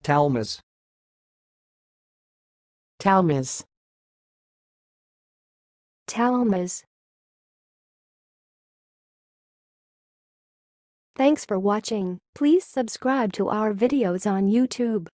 talmas, talmas, talmas. Thanks for watching. Please subscribe to our videos on YouTube.